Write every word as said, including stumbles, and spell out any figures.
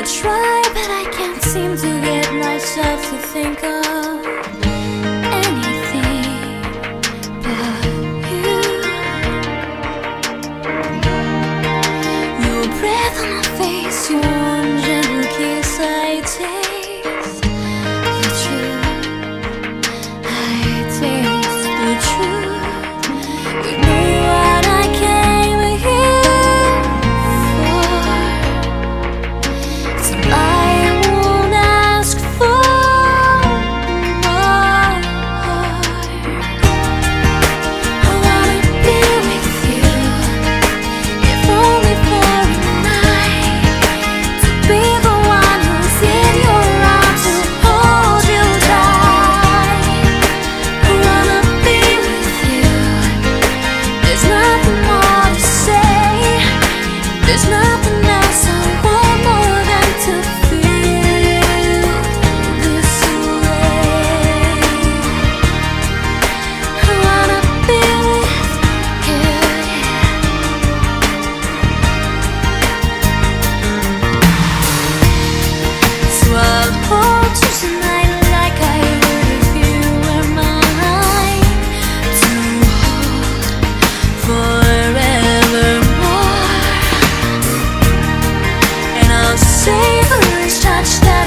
try, but I can't seem to get myself to think of anything but you. Your breath on my face, your warm, gentle kiss. I taste the truth, I taste the truth. You know what I came here for, so I won't ask for more. I wanna be with you, if only for a night, to be the one who's in your arms, to hold you tight. I wanna be with you. There's nothing more to say, there's nothing else I want more than to feel this way. I wanna be with you. So I'll hold you tonight like I would if you were mine, to hold forevermore. And I'll savor each touch that